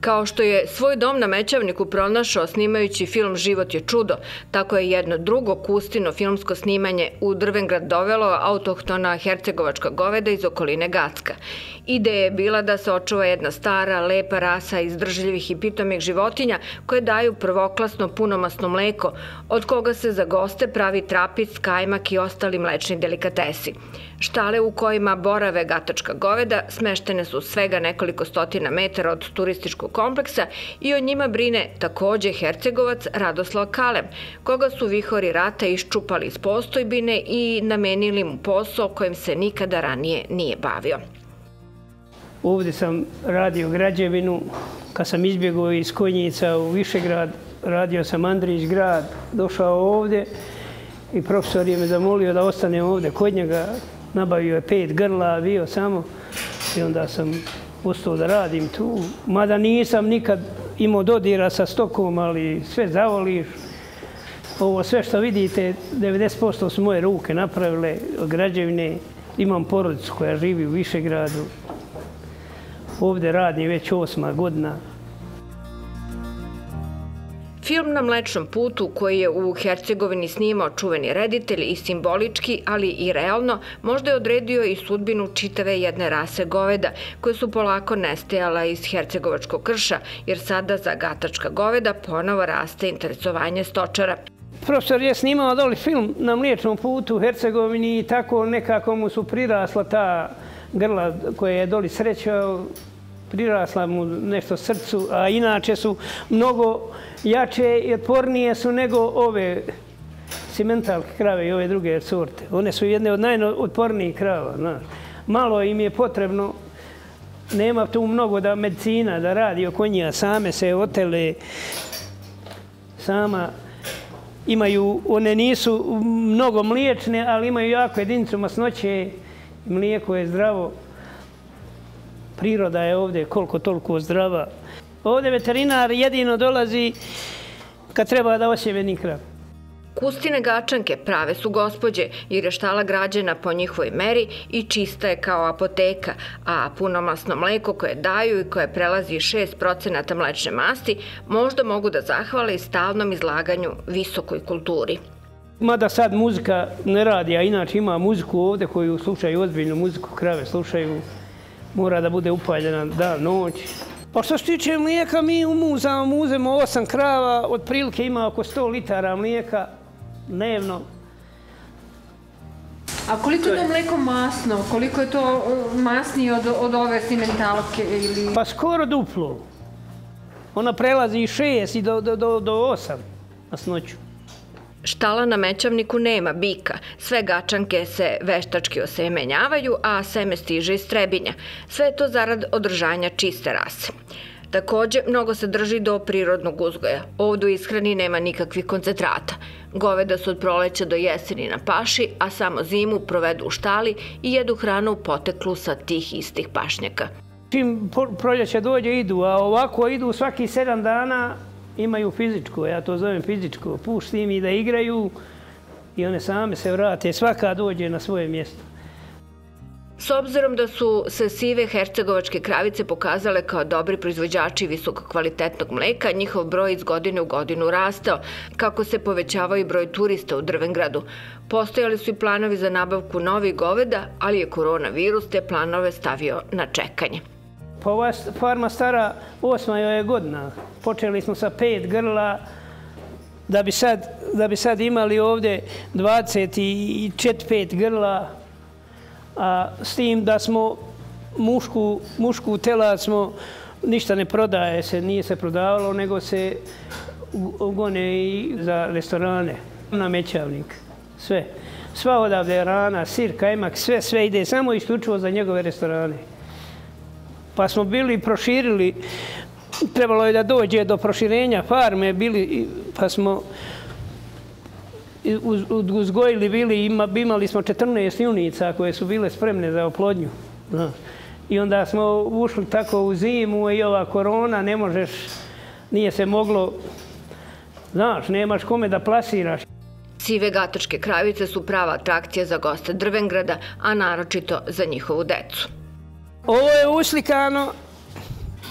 Kao što je svoj dom na Mećavniku pronašao snimajući film Život je čudo, tako je jedno drugo Kustino filmsko snimanje u Drvengrad dovelo autohtona hercegovačka goveda iz okoline Gacka. Ideja je bila da se očuva jedna stara, lepa rasa izdržljivih i pitomih životinja koje daju prvoklasno punomasno mleko, od koga se za goste pravi trapic, kajmak i ostali mlečni delikatesi. Štale u kojima borave gatačka goveda smeštene su svega nekoliko stotina metara od turističkog kompleksa i o njima brine takođe Hercegovac Radoslav Kalem, koga su vihori rata iščupali iz postojbine i namenili mu posao kojim se nikada ranije nije bavio. Ovdje sam radio građevinu, kad sam izbjegao iz Konjica u Višegrad, radio sam Andrić grad, došao ovdje i profesor je me zamolio da ostane ovdje kod njega. Nabavio je 5 grla, bio samo i onda sam ostao da radim tu. Mada nisam nikad imao dodira sa stokom, ali sve zavoliš. Ovo sve što vidite, 90% su moje ruke napravile od građevine. Imam porodicu koja živi u Višegradu. Ovdje radim već 8. godina. Film Na Mlečnom putu, koji je u Hercegovini snimao čuveni reditelj i simbolički, ali i realno, možda je odredio i sudbinu čitave jedne rase goveda, koje su polako nestajala iz hercegovačkog krša, jer sada za gatačka goveda ponovo raste interesovanje stočara. Profesor je snimao doli film Na Mliječnom putu u Hercegovini i tako nekako mu su prirasla ta grla koje je doli srećao, prirasla mu nešto srcu, a inače su mnogo jače i otpornije su nego ove simentalke krave i ove druge sorte. One su jedne od najotpornijih krava. Malo im je potrebno, nema tu mnogo da medicina da radi oko njih, same se otele, sama imaju, one nisu mnogo mliječne, ali imaju jako jedinicu masnoće, mlijeko je zdravo. Priroda je ovdje koliko toliko zdrava. Ovdje veterinar jedino dolazi kad treba da osjemeni krav. Kustine Gačanke prave su gospođe jer je štala građena po njihovoj meri i čista je kao apoteka, a punomasno mleko koje daju i koje prelazi 6% mlečne masti možda mogu da zahvale i stalnom izlaganju visokoj kulturi. Mada sad muzika ne radi, a inače ima muziku ovdje koju slušaju ozbiljnu muziku, krave slušaju. Mora da bude upaljena dan, noć. Pa što se tiče mlijeka, mi muzemo 8 krava, otprilike ima oko 100 litara mlijeka dnevno. A koliko je to mlijeko masno? Koliko je to masnije od ove simentalke? Pa skoro duplo. Ona prelazi i 6 i do 8 masnoću. Štala na Mećavniku nema bika, sve gačanke se veštački osemenjavaju, a seme stiže iz Trebinja. Sve je to zarad održanja čiste rase. Takođe, mnogo se drži do prirodnog uzgoja. Ovdje u ishrani nema nikakvih koncentrata. Goveda su od proleća do jeseni na paši, a samo zimu provedu u štali i jedu hranu poteklu sa tih istih pašnjaka. Čim proljeće dođe idu, a ovako idu svaki 7 dana, imaju fizičko, ja to zovem fizičko. Pušti im i da igraju i one same se vrate, svaka dođe na svoje mjesto. S obzirom da su se sive hercegovačke kravice pokazale kao dobri proizvođači visokokvalitetnog mleka, njihov broj iz godine u godinu rastao, kako se povećavao i broj turista u Drvengradu. Postojali su i planovi za nabavku novih goveda, ali je koronavirus te planove stavio na čekanje. Pa ova farma stara 8. je godina. Počeli smo sa 5 grla, da bi sad imali ovdje 24-5 grla, a s tim da smo mušku telad smo, ništa ne prodaje se, nije se prodavalo, nego se gone i za restorane na Mećavnik. Sve. Sva odavde rana, sir, kajmak, sve ide samo isključivo za njegove restorane. Pa smo bili proširili, trebalo je da dođe do proširenja farme, pa smo uzgojili, imali smo 14 junica koje su bile spremne za oplodnju. I onda smo ušli tako u zimu i ova korona, ne možeš, nije se moglo, znaš, nemaš kome da plasiraš. Sive gatačke kravice su prava atrakcija za goste Drvengrada, a naročito za njihovu decu. Ovo je uslikano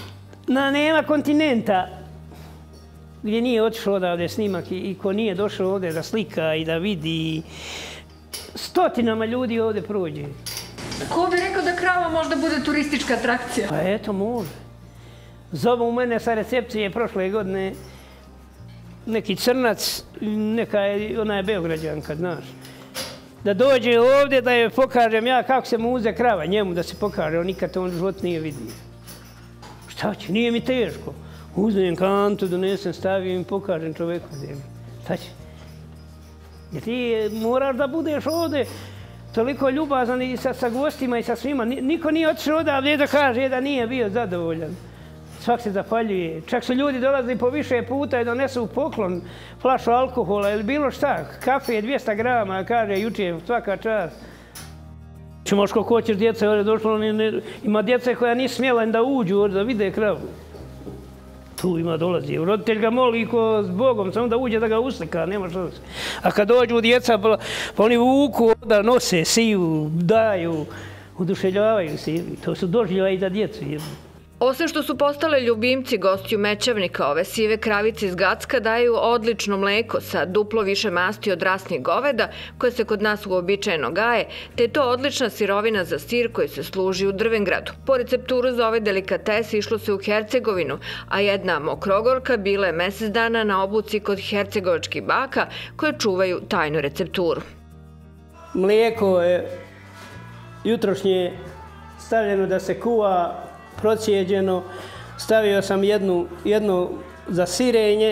Nema kontinenta gdje nije otišao odavde snimak i ko nije došao ovdje da slika i da vidi. Stotinama ljudi ovdje prođe. Ko bi rekao da krava možda bude turistička atrakcija? Pa eto, može. Zovu mene sa recepcije prošle godine neki Crnac, ona je Beograđanka, znaš. Da dođe ovdje da je pokažem ja kako se muze krava, njemu da se pokaže, on nikad to život nije vidio. Šta će, nije mi teško. Uzmem kantu, donesem, stavim i pokažem čoveku zemlju. Šta će? Jer ti moraš da budeš ovdje toliko ljubazan i sa gostima i sa svima. Niko nije otišao odavde da kaže da nije bio zadovoljan. Svak se zapaljuje. Čak su ljudi dolazili po više puta i donesu u poklon flašu alkohola ili bilo šta. Kafe je 200 grama, kaže juče, svaka čast. Možeš koliko hoćeš djeca, ovdje došlo, ima djece koja nisu smjela da uđu, da vide kravu. Tu ima dolazi. Roditelj ga moli ko s Bogom, samo da uđe da ga uslika, nema što se. A kad dođu djeca, pa oni vuku, da nose, siju, daju, oduševljavaju se. To su doživljaji za djecu. Osim što su postale ljubimci gostiju Mečevnika, ove sive kravice iz Gacka daju odlično mleko sa duplo više masti od rasnih goveda, koje se kod nas uobičajeno gaje, te je to odlična sirovina za sir koji se služi u Drvengradu. Po recepturu za ove delikatese išlo se u Hercegovinu, a jedna mokrogorka bila je mjesec dana na obuci kod hercegovačkih baka koje čuvaju tajnu recepturu. Mlijeko je jutrošnje stavljeno da se kuva, procijeđeno, stavio sam jedno za sirenje.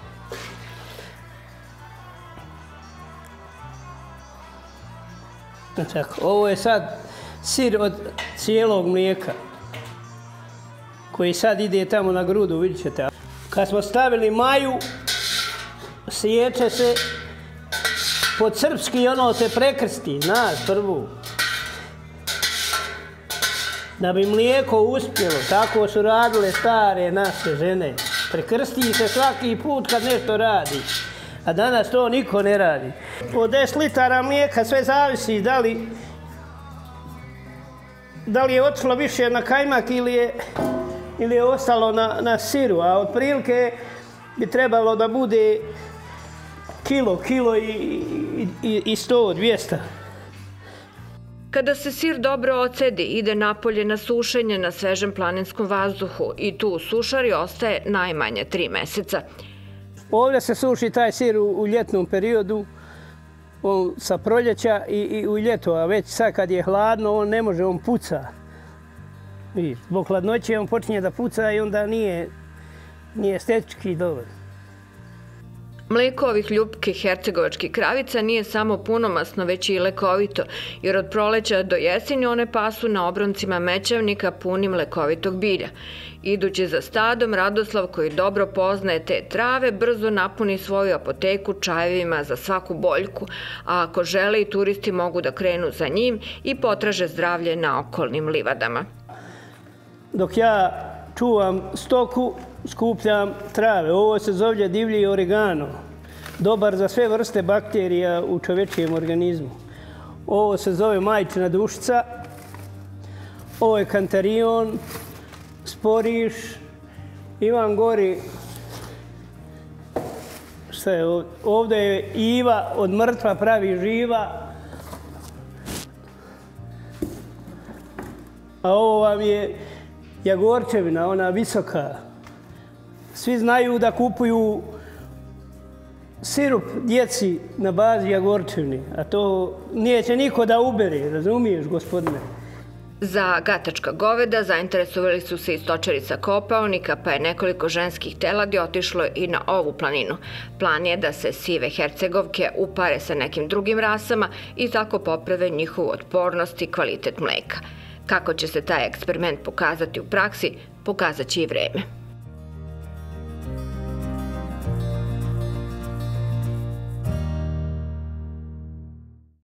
Ovo je sad sir od cijelog mlijeka koji sad ide tamo na grudu, vidjet ćete. Kad smo stavili maju, sječe se pod srpski, ono se prekrsti, znaš, prvu. Da bi mlijeko uspjelo, tako su radile stare naše žene. Prekrsti se svaki put kad nešto radi, a danas to niko ne radi. Od 10 litara mlijeka sve zavisi da li je otišlo više na kajmak ili je ostalo na siru, a otprilike bi trebalo da bude kilo i 100, 200. Kada se sir dobro ocedi, ide napolje na sušenje na svežem planinskom vazduhu i tu u sušari ostaje najmanje 3 mjeseca. Ovdje se suši taj sir u ljetnom periodu, sa proljeća i u ljeto, a već sad kad je hladno, on ne može, on puca. Zbog hladnoće on počinje da puca i onda nije estetički dobar. Mlijeko ovih ljubkih hercegovačkih kravica nije samo punomasno, već i lekovito, jer od proleća do jeseni one pasu na obroncima Mečevnika punim lekovitog bilja. Idući za stadom, Radoslav, koji dobro poznaje te trave, brzo napuni svoju apoteku čajevima za svaku boljku, a ako žele i turisti mogu da krenu za njim i potraže zdravlje na okolnim livadama. Dok ja čuvam stoku, skupljam trave. Ovo se zove divlji oregano. Dobar za sve vrste bakterija u čovečijem organizmu. Ovo se zove majčina dušica. Ovo je kantarion, sporiš. Imam gori, šta je ovdje? Ovdje je iva, od mrtva pravi živa. A ovo vam je jagorčevina, ona visoka. Svi znaju da kupuju sirup djeci na bazi jagorčevni, a to neće niko da ubere, razumiješ, gospodine? Za gatačka goveda zainteresovali su se i stočari sa Kopaonika, pa je nekoliko ženskih teladi otišlo i na ovu planinu. Plan je da se sive hercegovke upare sa nekim drugim rasama i tako poprave njihovu otpornost i kvalitet mleka. Kako će se taj eksperiment pokazati u praksi, pokazat će i vreme.